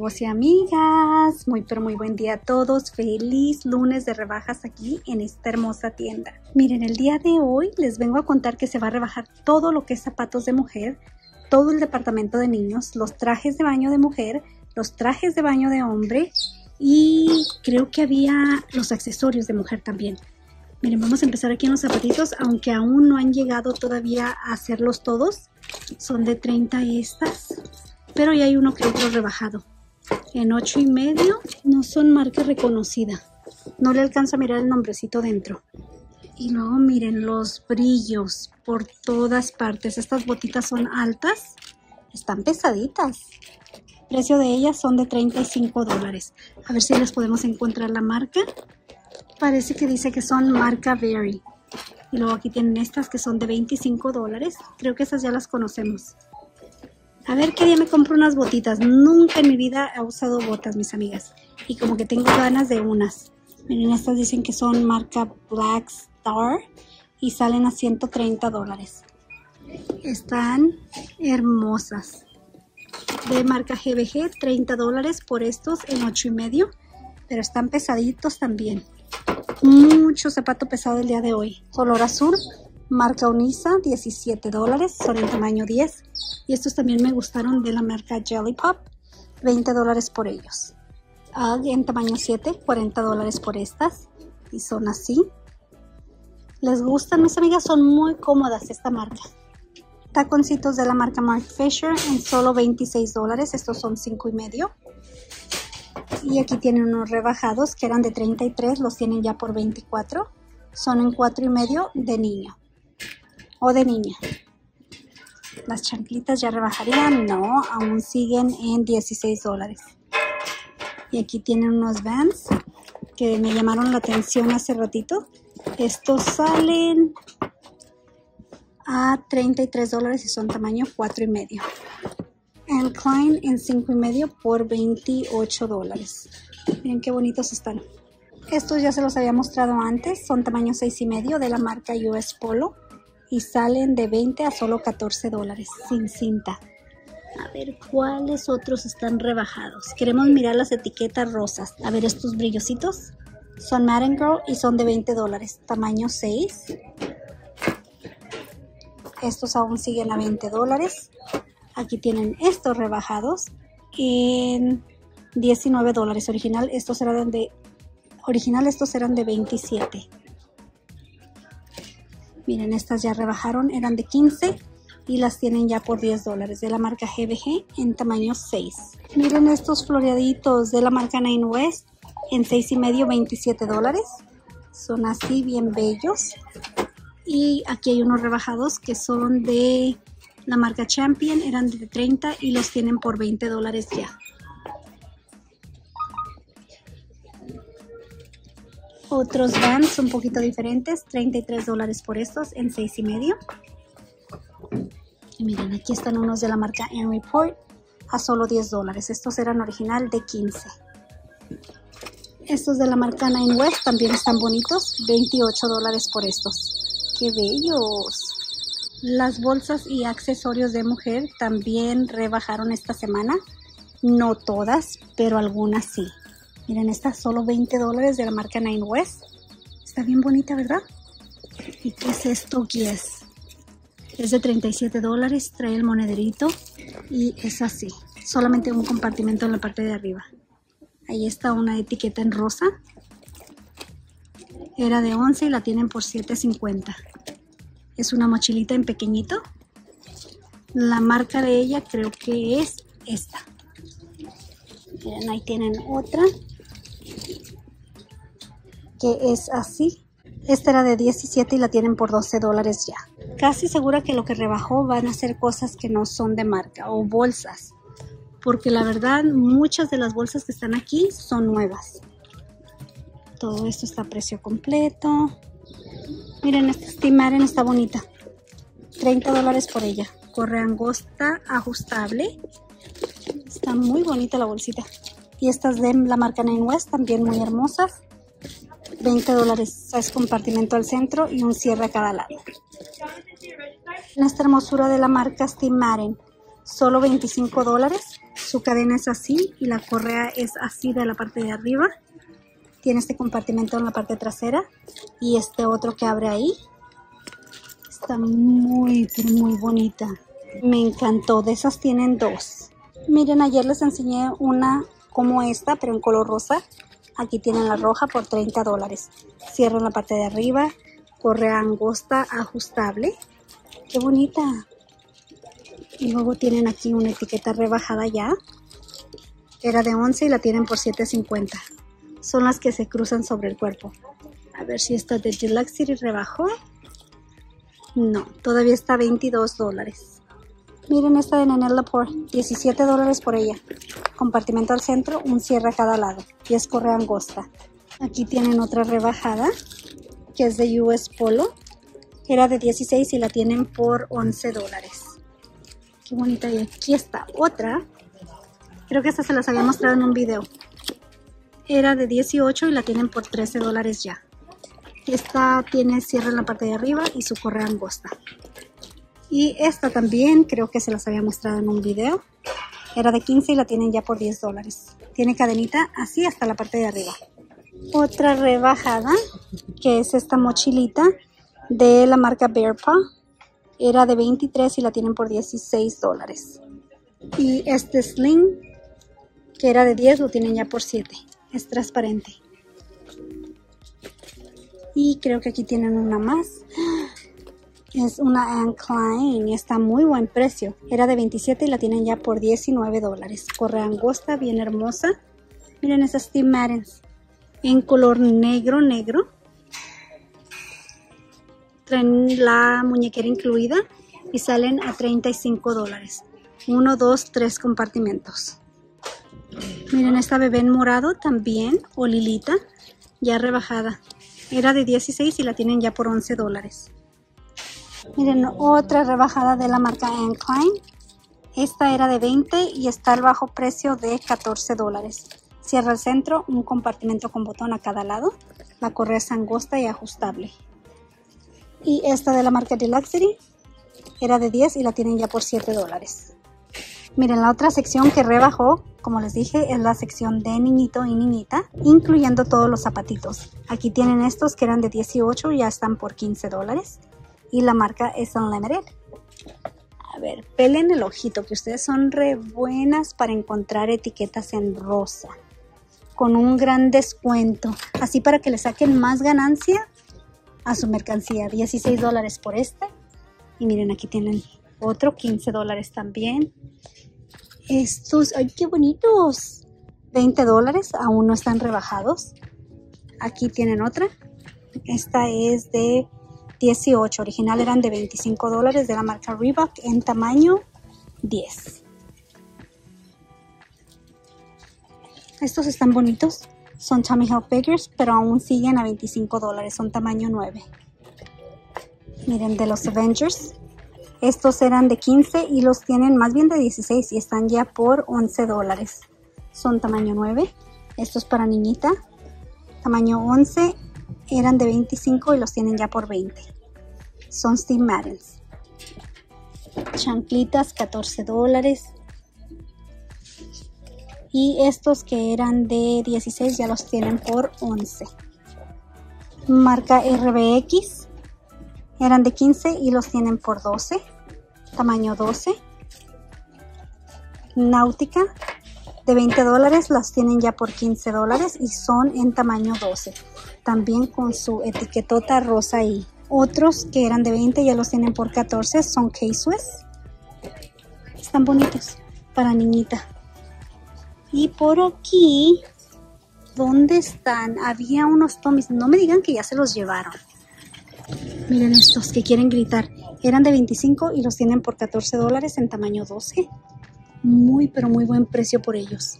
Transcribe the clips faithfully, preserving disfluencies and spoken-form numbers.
amigos y amigas, muy pero muy buen día a todos. Feliz lunes de rebajas aquí en esta hermosa tienda. Miren, el día de hoy les vengo a contar que se va a rebajar todo lo que es zapatos de mujer, todo el departamento de niños, los trajes de baño de mujer, los trajes de baño de hombre y creo que había los accesorios de mujer también. Miren, vamos a empezar aquí en los zapatitos, aunque aún no han llegado todavía a hacerlos todos. Son de treinta estas. Pero ya hay uno que otro rebajado. En ocho y medio, no son marca reconocida. No le alcanzo a mirar el nombrecito dentro. Y luego miren los brillos por todas partes. Estas botitas son altas. Están pesaditas. El precio de ellas son de treinta y cinco dólares. A ver si les podemos encontrar la marca. Parece que dice que son marca Very. Y luego aquí tienen estas que son de veinticinco dólares. Creo que esas ya las conocemos. A ver qué día me compro unas botitas. Nunca en mi vida he usado botas, mis amigas. Y como que tengo ganas de unas. Miren, estas dicen que son marca Black Star. Y salen a ciento treinta dólares. Están hermosas. De marca G B G, treinta dólares por estos en ocho y medio. Pero están pesaditos también. Mucho zapato pesado el día de hoy. Color azul. Marca Unisa, diecisiete dólares. Son en tamaño diez. Y estos también me gustaron de la marca Jelly Pop, veinte dólares por ellos. Ugg en tamaño siete, cuarenta dólares por estas. Y son así. ¿Les gustan, mis amigas? Son muy cómodas esta marca. Taconcitos de la marca Marc Fisher en solo veintiséis dólares. Estos son cinco y medio. Y aquí tienen unos rebajados que eran de treinta y tres, los tienen ya por veinticuatro. Son en cuatro y medio de niño o de niña. Las chanclitas ya rebajarían, no, aún siguen en dieciséis dólares. Y aquí tienen unos Vans que me llamaron la atención hace ratito. Estos salen a treinta y tres dólares y son tamaño cuatro y medio. And Klein en cinco y medio por veintiocho dólares. Miren qué bonitos están. Estos ya se los había mostrado antes, son tamaño seis y medio de la marca U S Polo. Y salen de veinte a solo catorce dólares sin cinta. A ver cuáles otros están rebajados. Queremos mirar las etiquetas rosas. A ver estos brillositos. Son Madden Girl y son de veinte dólares. Tamaño seis. Estos aún siguen a veinte dólares. Aquí tienen estos rebajados en diecinueve dólares. Original estos eran de, original estos eran de veintisiete. Miren, estas ya rebajaron, eran de quince y las tienen ya por diez dólares de la marca G B G en tamaño seis. Miren estos floreaditos de la marca Nine West en seis y medio, veintisiete dólares. Son así bien bellos. Y aquí hay unos rebajados que son de la marca Champion, eran de treinta y los tienen por veinte dólares ya. Otros Vans un poquito diferentes, treinta y tres dólares por estos en seis y medio. Y miren, aquí están unos de la marca Ann Report a solo diez dólares. Estos eran original de quince. Estos de la marca Nine West también están bonitos, veintiocho dólares por estos. ¡Qué bellos! Las bolsas y accesorios de mujer también rebajaron esta semana. No todas, pero algunas sí. Miren, esta solo veinte dólares de la marca Nine West. Está bien bonita, ¿verdad? ¿Y qué es esto? Guess. Es de treinta y siete dólares. Trae el monederito. Y es así. Solamente un compartimento en la parte de arriba. Ahí está una etiqueta en rosa. Era de once y la tienen por siete cincuenta. Es una mochilita en pequeñito. La marca de ella creo que es esta. Miren, ahí tienen otra. Que es así. Esta era de diecisiete y la tienen por doce dólares ya. Casi segura que lo que rebajó van a ser cosas que no son de marca o bolsas. Porque la verdad muchas de las bolsas que están aquí son nuevas. Todo esto está a precio completo. Miren, esta Steve Madden está bonita. treinta dólares por ella. Correa angosta ajustable. Está muy bonita la bolsita. Y estas de la marca Nine West también muy hermosas. veinte dólares. Es compartimento al centro y un cierre a cada lado. Esta hermosura de la marca Steve Madden. Solo veinticinco dólares. Su cadena es así y la correa es así de la parte de arriba. Tiene este compartimento en la parte trasera y este otro que abre ahí. Está muy, pero muy bonita. Me encantó. De esas tienen dos. Miren, ayer les enseñé una como esta, pero en color rosa. Aquí tienen la roja por treinta dólares. Cierran la parte de arriba. Correa angosta ajustable. ¡Qué bonita! Y luego tienen aquí una etiqueta rebajada ya. Era de once y la tienen por siete cincuenta. Son las que se cruzan sobre el cuerpo. A ver si esta de Deluxe rebajó. No, todavía está veintidós dólares. Miren esta de Nanette Lepore, diecisiete dólares por ella. Compartimento al centro, un cierre a cada lado. Y es correa angosta. Aquí tienen otra rebajada, que es de U S Polo. Era de dieciséis y la tienen por once dólares. Qué bonita. Y aquí está otra. Creo que esta se las había mostrado en un video. Era de dieciocho y la tienen por trece dólares ya. Esta tiene cierre en la parte de arriba y su correa angosta. Y esta también creo que se las había mostrado en un video. Era de quince y la tienen ya por diez dólares. Tiene cadenita así hasta la parte de arriba. Otra rebajada, que es esta mochilita de la marca Bear Paw. Era de veintitrés y la tienen por dieciséis dólares. Y este sling, que era de diez, lo tienen ya por siete. Es transparente. Y creo que aquí tienen una más. Es una Anne Klein y está muy buen precio. Era de veintisiete y la tienen ya por diecinueve dólares. Correa angosta, bien hermosa. Miren esas Steve Maddens. En color negro, negro. Traen la muñequera incluida y salen a treinta y cinco dólares. Uno, dos, tres compartimentos. Miren esta bebé en morado también, o lilita, ya rebajada. Era de dieciséis y la tienen ya por once dólares. Miren otra rebajada de la marca Anne Klein. Esta era de veinte y está al bajo precio de catorce dólares. Cierra el centro, un compartimento con botón a cada lado. La correa es angosta y ajustable. Y esta de la marca Deluxe era de diez y la tienen ya por siete dólares. Miren, la otra sección que rebajó, como les dije, es la sección de niñito y niñita, incluyendo todos los zapatitos. Aquí tienen estos que eran de dieciocho y ya están por quince dólares. Y la marca es Unlimited. A ver, pelen el ojito, que ustedes son re buenas para encontrar etiquetas en rosa. Con un gran descuento. Así para que le saquen más ganancia a su mercancía. dieciséis dólares por este. Y miren, aquí tienen otro, quince dólares también. Estos, ¡ay, qué bonitos! veinte dólares, aún no están rebajados. Aquí tienen otra. Esta es de dieciocho. Original eran de veinticinco dólares, de la marca Reebok, en tamaño diez. Estos están bonitos. Son Tommy Hilfigers, pero aún siguen a veinticinco dólares. Son tamaño nueve. Miren, de los Avengers. Estos eran de quince y los tienen más bien de dieciséis y están ya por once dólares. Son tamaño nueve. Estos para niñita. Tamaño once. Eran de veinticinco y los tienen ya por veinte. Son Steve Maddens. Chanclitas, catorce dólares. Y estos que eran de dieciséis ya los tienen por once. Marca R B X. Eran de quince y los tienen por doce. Tamaño doce. Náutica. De veinte dólares las tienen ya por quince dólares y son en tamaño doce. También con su etiquetota rosa ahí. Otros que eran de veinte ya los tienen por catorce. Son K-Swiss. Están bonitos para niñita. Y por aquí, ¿dónde están? Había unos Tommys. No me digan que ya se los llevaron. Miren estos que quieren gritar. Eran de veinticinco y los tienen por catorce dólares en tamaño doce. Muy, pero muy buen precio por ellos.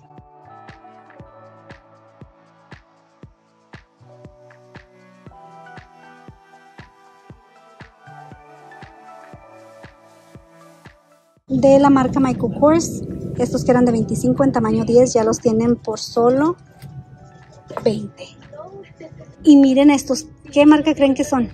De la marca Michael Kors. Estos que eran de veinticinco en tamaño diez ya los tienen por solo veinte. Y miren estos. ¿Qué marca creen que son?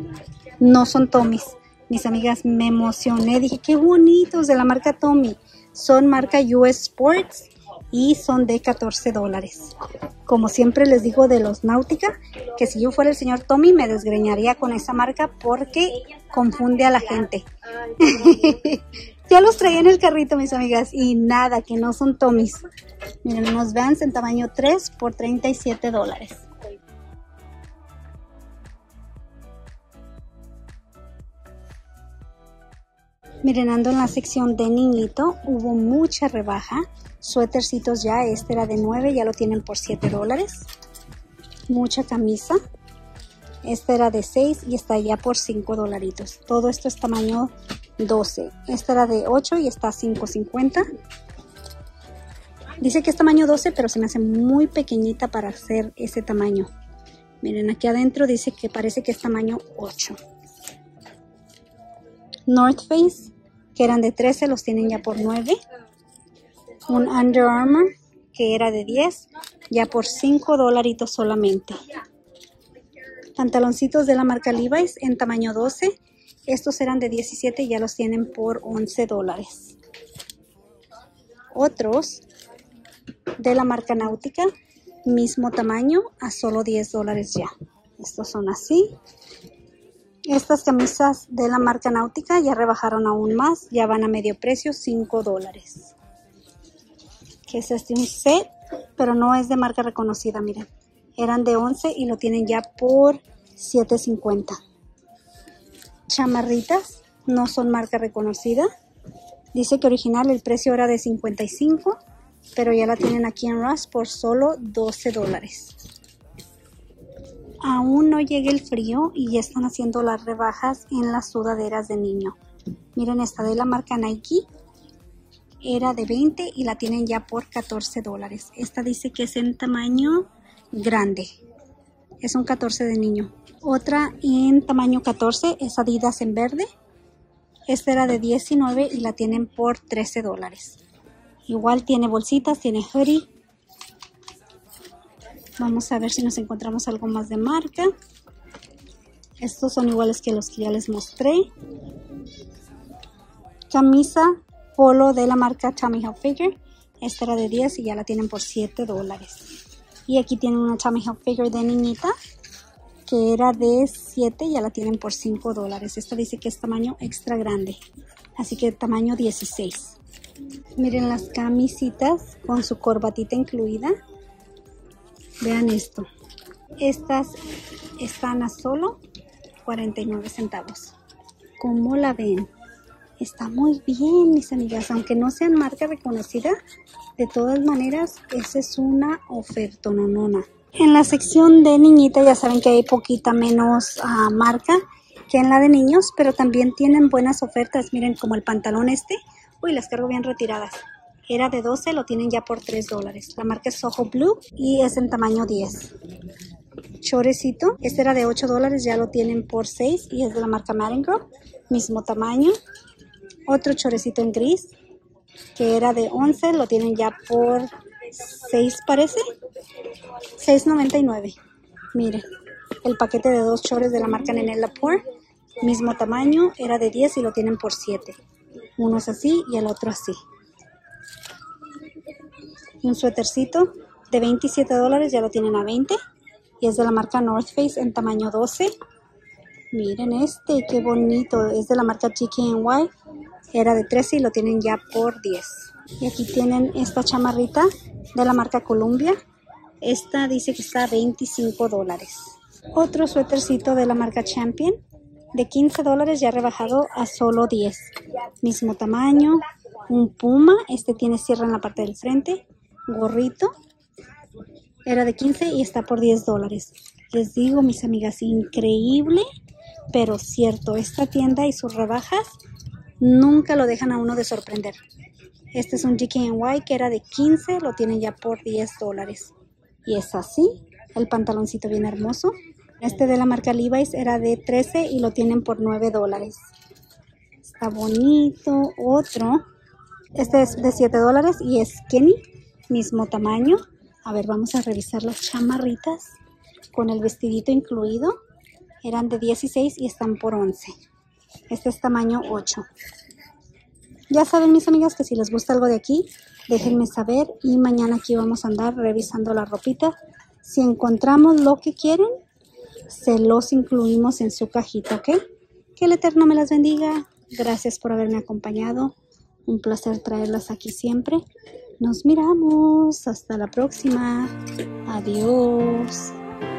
No son Tommys. Mis amigas, me emocioné. Dije, qué bonitos, de la marca Tommy. Son marca U S Sports y son de catorce dólares. Como siempre les digo de los Nautica, que si yo fuera el señor Tommy me desgreñaría con esa marca porque confunde a la gente. Ya los traía en el carrito, mis amigas, y nada, que no son Tommys. Miren, unos Vans en tamaño tres por treinta y siete dólares. Miren, ando en la sección de niñito, hubo mucha rebaja. Suétercitos ya, este era de nueve, ya lo tienen por siete dólares. Mucha camisa. Este era de seis y está ya por cinco dolaritos. Todo esto es tamaño doce. Esta era de ocho y está a cinco cincuenta. Dice que es tamaño doce, pero se me hace muy pequeñita para hacer ese tamaño. Miren, aquí adentro dice que parece que es tamaño ocho. North Face, que eran de trece, los tienen ya por nueve. Un Under Armour, que era de diez, ya por cinco dolaritos solamente. Pantaloncitos de la marca Levi's en tamaño doce. Estos eran de diecisiete y ya los tienen por once dólares. Otros de la marca Nautica, mismo tamaño, a solo diez dólares ya. Estos son así. Estas camisas de la marca Nautica ya rebajaron aún más, ya van a medio precio, cinco dólares. Que es este un set, pero no es de marca reconocida, miren. Eran de once y lo tienen ya por siete cincuenta. Chamarritas, no son marca reconocida. Dice que original el precio era de cincuenta y cinco, pero ya la tienen aquí en Ross por solo doce dólares. Aún no llega el frío y ya están haciendo las rebajas en las sudaderas de niño. Miren, esta de la marca Nike era de veinte y la tienen ya por catorce dólares. Esta dice que es en tamaño grande. Es un catorce de niño. Otra en tamaño catorce es Adidas en verde. Esta era de diecinueve y la tienen por trece dólares. Igual tiene bolsitas, tiene hoodie. Vamos a ver si nos encontramos algo más de marca. Estos son iguales que los que ya les mostré. Camisa polo de la marca Tommy Hilfiger. Esta era de diez y ya la tienen por siete dólares. Y aquí tienen una Tommy Hilfiger de niñita que era de siete y ya la tienen por cinco dólares. Esta dice que es tamaño extra grande, así que tamaño dieciséis. Miren las camisitas con su corbatita incluida. Vean esto. Estas están a solo cuarenta y nueve centavos. ¿Cómo la ven? Está muy bien, mis amigas. Aunque no sean marca reconocida, de todas maneras, esa es una oferta nonona. En la sección de niñita ya saben que hay poquita menos uh, marca que en la de niños, pero también tienen buenas ofertas. Miren, como el pantalón este. Uy, las cargo bien retiradas. Era de doce, lo tienen ya por tres dólares. La marca es Soho Blue y es en tamaño diez. Chorecito, este era de ocho dólares, ya lo tienen por seis y es de la marca Madden Girl. Mismo tamaño. Otro chorecito en gris, que era de once, lo tienen ya por seis, parece. seis noventa y nueve. Miren, el paquete de dos chores de la marca Nene Lapour. Mismo tamaño, era de diez y lo tienen por siete. Uno es así y el otro así. Un suétercito de veintisiete dólares, ya lo tienen a veinte. Y es de la marca North Face en tamaño doce. Miren este, qué bonito. Es de la marca G K N Y. Era de trece y lo tienen ya por diez. Y aquí tienen esta chamarrita de la marca Columbia. Esta dice que está a veinticinco dólares. Otro suétercito de la marca Champion de quince dólares, ya rebajado a solo diez. Mismo tamaño. Un puma. Este tiene cierre en la parte del frente. Gorrito. Era de quince y está por diez dólares. Les digo, mis amigas, increíble, pero cierto. Esta tienda y sus rebajas nunca lo dejan a uno de sorprender. Este es un G K N Y que era de quince, lo tienen ya por diez dólares. Y es así, el pantaloncito bien hermoso. Este de la marca Levi's era de trece y lo tienen por nueve dólares. Está bonito. Otro, este es de siete dólares y es skinny, mismo tamaño. A ver, vamos a revisar las chamarritas con el vestidito incluido. Eran de dieciséis y están por once. Este es tamaño ocho. Ya saben, mis amigas, que si les gusta algo de aquí, déjenme saber y mañana aquí vamos a andar revisando la ropita. Si encontramos lo que quieren, se los incluimos en su cajita, ¿ok? Que el Eterno me las bendiga. Gracias por haberme acompañado. Un placer traerlas aquí siempre. Nos miramos. Hasta la próxima. Adiós.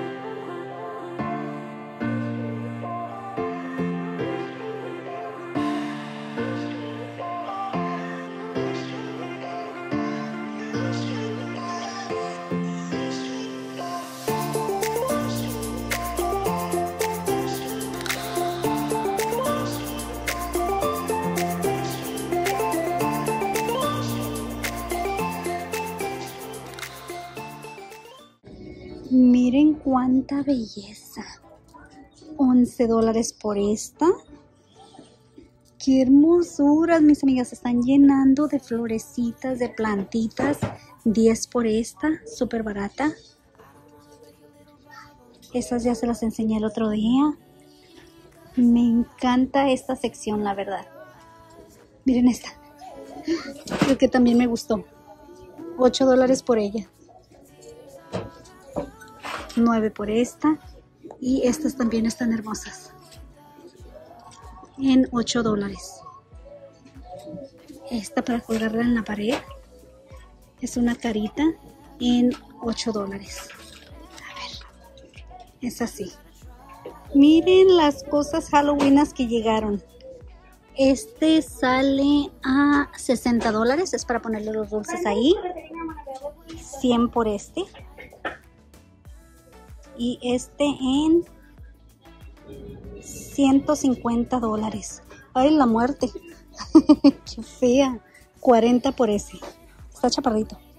Miren cuánta belleza. once dólares por esta. Qué hermosuras, mis amigas. Se están llenando de florecitas, de plantitas. diez por esta. Súper barata. Esas ya se las enseñé el otro día. Me encanta esta sección, la verdad. Miren esta. Creo que también me gustó. ocho dólares por ella. nueve por esta. Y estas también están hermosas. En ocho dólares. Esta para colgarla en la pared. Es una carita en ocho dólares. A ver. Es así. Miren las cosas halloweenas que llegaron. Este sale a sesenta dólares. Es para ponerle los dulces ahí. cien por este. Y este en ciento cincuenta dólares. Ay, la muerte. Qué fea. cuarenta por ese. Está chaparrito.